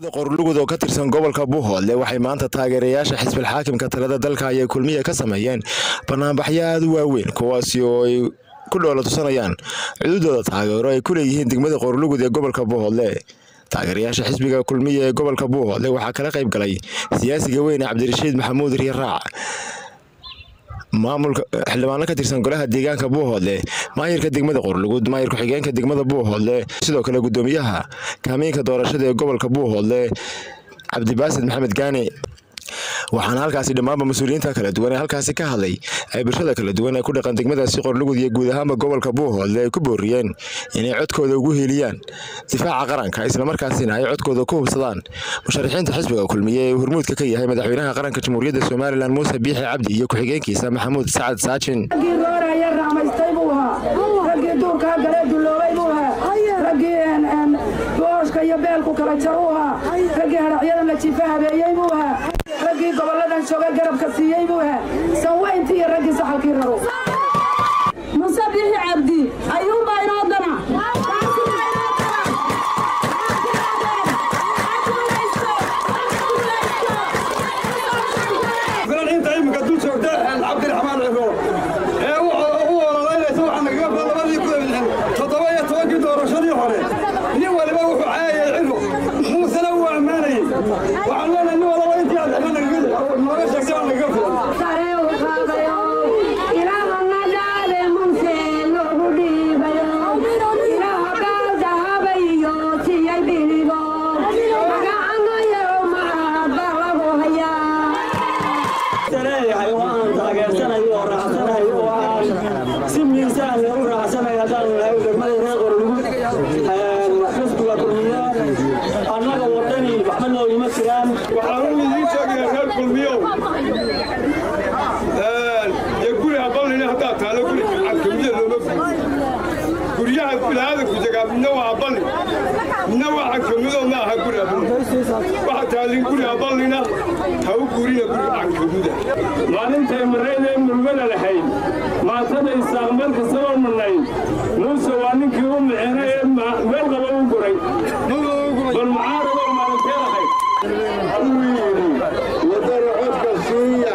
qorlugud oo ka tirsan gobolka Buuhoodle waxay maanta taageerayaasha xisbiga xaakimka talada dalka ay kulmiye ka sameeyeen barnaamijyo aad u waaweyn kuwaas oo ay ku dhoolatusanayaan cududooda taageero ay ku leeyihiin degmada qorlugud ee gobolka Buuhoodle. taageerayaasha xisbiga kulmiye ee gobolka Buuhoodle waxaa kala qayb galay siyaasiga weyn Cabdirashiid Maxamuud Riyaraac, maamulka xildhibaano ka tirsan golaha deegaanka Buuhoodle, maayirka degmada Qorlugud, maayirka xigeenka degmada Buuhoodle, sidoo kale gudoomiyaha kaamiinka doorashada ee gobolka Buuhoodle Cabdibaasid Maxamed Gaani. waxaana halkaasi dhammaanba mas'uuliyiinta kala duwan ee halkaasi ka hadlay ay bulshada kala duwan ee ku dhaqan degmadaasi Qorlugud iyo guud ahaanba gobolka Buuhoodle ay ku booriyeen inay codkooda ugu heliyaan difaaca qaranka isla markaasina ay codkooda ku hubsadaan musharaxiinta xisbiga kulmiye ee hormuudka ka yahay madaxweynaha qaranka Jamhuuriyadda Soomaaliland Muuse Biixi Cabdi iyo ku-xigeenkiisa Maxamuud Sacad Saajin. ragii goboladan jooga garabka siiyay buu ahaa sawayntii iyo ragii saxalkii raro Muuse Biixi Cabdi ayuu baa inoo dana inta imika dul joogta Cabdiraxmaan Ciro ee uu ololaynaysa waxaan naga labadii ku helin 17 doorashadii hore nin waliba wuxuu caayay Ciro Muusena uu amaanay waxaan leenahay nin waliba intii aad nooga sheegtay aan naga filan maalinta marayda mulwada lahayd maatada islaambarka soo marnay Muuse waa ninkii u micnay meel qaba u guray bal mucaarado maalinteedahay wadar codka siiya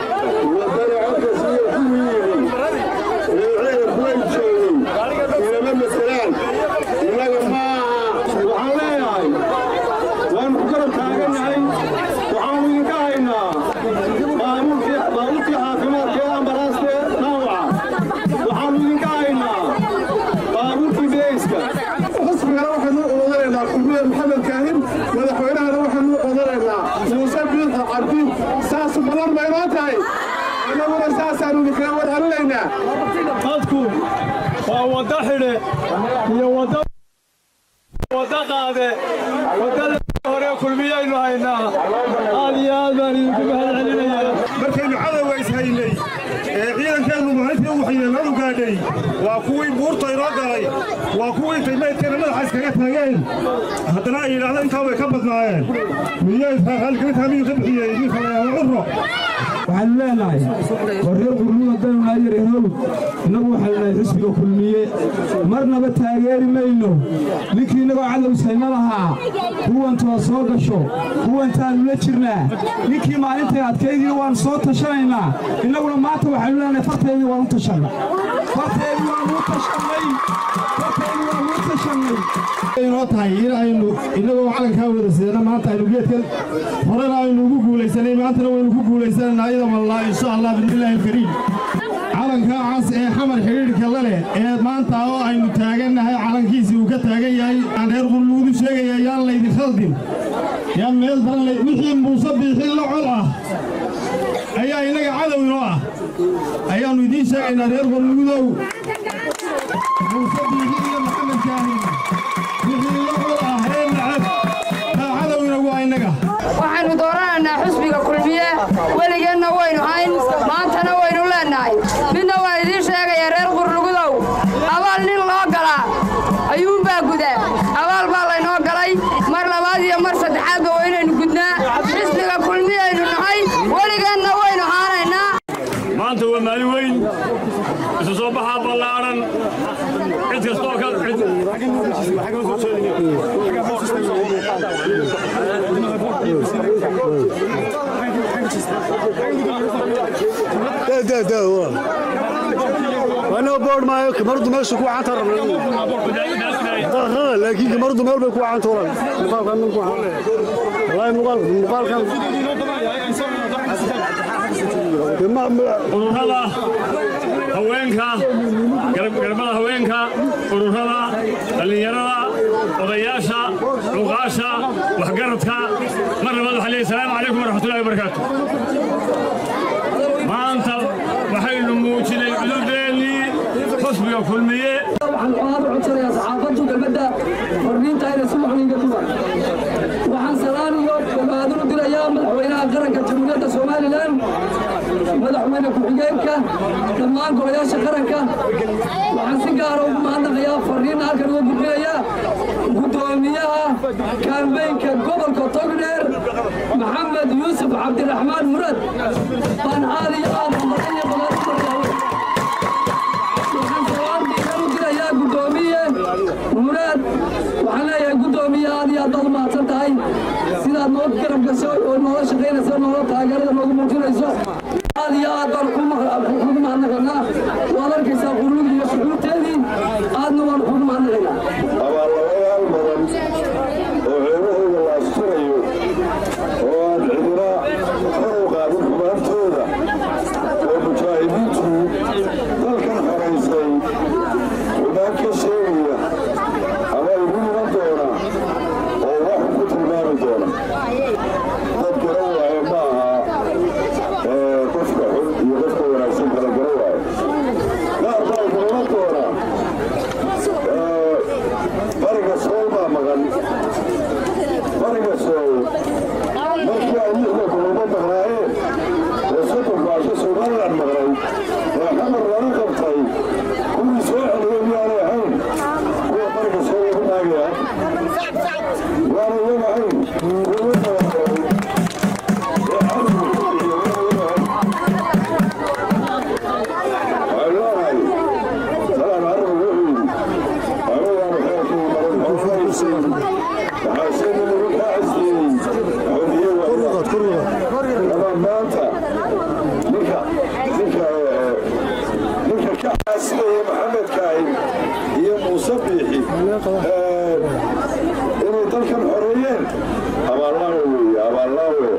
ilama masalaan inaga maaha waxaan leeyahay waan ku garab taaganahay waxaan idinka haynaa maamulkii caafimaadka ee ambalaaska dhaawaca waxaan idinka haynaa maamulkii beeyska xisbigana waxaanu odanaynaa kulmiye maxamed kaahin madaxweynahana waxaanu odanaynaa Muuse Biixi Cabdi saas badan bay noo tahay annaguna saasaanu idinkaga warhalinaynaa dadku waa wada xidhe iyo wada qaade wadada hore kulmiyaynu haynaa aad iyo aad baan idinku mahadcelinayaa markaynu cadowga ishaynay ciidankeenu maalintii u waxyeeladu gaadhay waa kuwii buurta inoo galay waa kuwii taymeedkeena madaxa iskaga taageen haddana ay yidhaahda intaa way ka badnaayeen miyay halgelintaa miyuu ka bixiyey ninka layaabo Ciro waxaan leenahay warreer Qorlugud haddaynu nahay yareerow innagu waxaan leenahay xisbiga kulmiye marnaba taageeri mayno ninkii innagoo cadow ishayna lahaa kuwantaa soo gasho kuwantaanu la jirnaa ninkii maalintay adkaydii waan soo tashanaynaa innaguna maanta waxaanu leenahay farteedii waan u tashanay inoo tahay in aynu innagoo calankaa wada sidana maanta aynu geedkan horena aynu ugu guulaysanay maantana waynu ku guulaysanaynaa iyada wallaa insha allah bidnillaahi alkariim calankaa cas ee xamar xidhiidhka la leh ee maanta oo aynu taagannahay calankiisii uu ka taagan yahay aan reer Qorlugud u sheegaya yaan laydin khaldin yaan meel daran wixii Muuse Biixi la col ah ayaa inaga cadow inoo ah ayaannu idiin sheegaynaa reer Qorlugudow Muuse Biixi iyo Maxamed Kaahin wixii la col ah ee nacab taa cadow inagu ah inaga waxaanu dooranaynaa xisbiga kulmiye weligeenna waynu hayn maantana waynu leenahay midna waan idiin sheegaya reer Qorlugudow abaal nin loo galaa ayuunbaa gudaa abaal baa laynoo galay mar labaad iyo mar saddexaadba waa inaynu gudnaa xisbiga kulmiye aynu nahay weligeenna waynu haanaynaa maanta waa maalin weyn isu soo baxaa ballaaran cid kastoo ka أنا بقول ما كمرض ما يسكوا عن ترى لكن كمرض ما يبقوا عن ترى والله مقال كان ururada haweenka garbada haweenka ururada dhalinyarada odayaasha luqaasha waxgaradka marnabad waxa leeyahay salaamu calaykum waraxmatullaahi wabarakaatuh maanta waxaynu muujinay xuduudeennii xusbiga kulmiye waxaan u codsanayaa saxaafaddu galbeedda fariinta inay si muxliga ku baa waxaan salaan iyo bogaadin u dirayaa madaxweynaha qaranka jamhuuriyadda Soomaaliland madaxweyne ku-xigeenka dhammaan golayaasha qaranka waxaan si gaar ah ugu mahadnaqayaa fariin halkan uga gudbinayaa gudoomiyaha kaambeynka gobolka Togdheer Maxamed Yuusuf Cabdiraxmaan Murad baan aad iyo aad u مراد وحنا يا قدومي هذه أضل ما تنتهي سيدا نوت كرم كسوي ونوت شقينا سوي نوت تاجر نوت موجود إيزو هذه أضل حكومة عنا كنا ولا كيسا خروج يسقط تاني أدنى وان حكومة عنا كنا. محمد كاين هي مصبيحي إنه تلك الحريين أما الله